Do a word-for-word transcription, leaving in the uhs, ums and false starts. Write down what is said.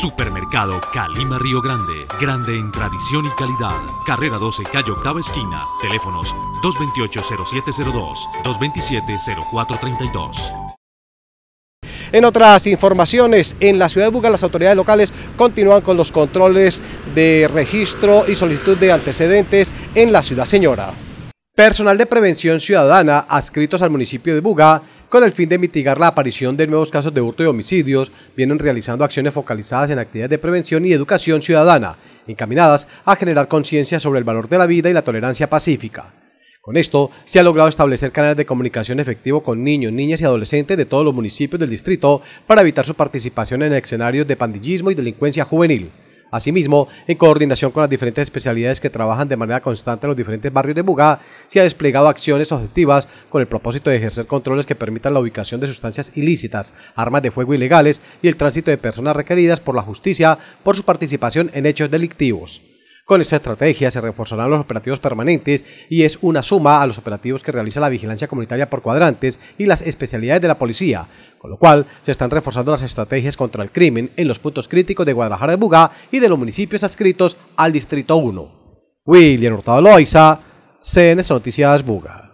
Supermercado Calima Río Grande, grande en tradición y calidad. Carrera doce, calle octava esquina. Teléfonos dos veintiocho, cero siete cero dos, dos veintisiete, cero cuatro treinta y dos. En otras informaciones, en la ciudad de Buga las autoridades locales continúan con los controles de registro y solicitud de antecedentes en la ciudad señora. Personal de prevención ciudadana adscritos al municipio de Buga, con el fin de mitigar la aparición de nuevos casos de hurto y homicidios, vienen realizando acciones focalizadas en actividades de prevención y educación ciudadana, encaminadas a generar conciencia sobre el valor de la vida y la tolerancia pacífica. Con esto, se ha logrado establecer canales de comunicación efectivo con niños, niñas y adolescentes de todos los municipios del distrito para evitar su participación en escenarios de pandillismo y delincuencia juvenil. Asimismo, en coordinación con las diferentes especialidades que trabajan de manera constante en los diferentes barrios de Buga, se ha desplegado acciones objetivas con el propósito de ejercer controles que permitan la ubicación de sustancias ilícitas, armas de fuego ilegales y el tránsito de personas requeridas por la justicia por su participación en hechos delictivos. Con esta estrategia se reforzarán los operativos permanentes y es una suma a los operativos que realiza la vigilancia comunitaria por cuadrantes y las especialidades de la policía, con lo cual se están reforzando las estrategias contra el crimen en los puntos críticos de Guadalajara de Buga y de los municipios adscritos al Distrito uno. William Hurtado Loaiza, C N S Noticias Buga.